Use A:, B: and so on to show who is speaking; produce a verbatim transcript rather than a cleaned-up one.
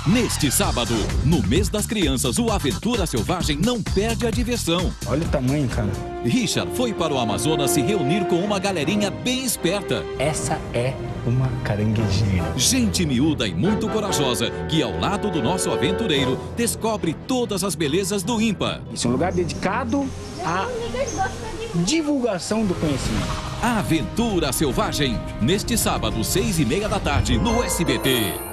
A: Neste sábado, no mês das crianças, o Aventura Selvagem não perde a diversão.
B: Olha o tamanho, cara.
A: Richard foi para o Amazonas se reunir com uma galerinha bem esperta.
B: Essa é uma caranguejeira.
A: Gente miúda e muito corajosa, que ao lado do nosso aventureiro, descobre todas as belezas do INPA.
B: Isso é um lugar dedicado à divulgação do conhecimento.
A: Aventura Selvagem, neste sábado, seis e meia da tarde, no S B T.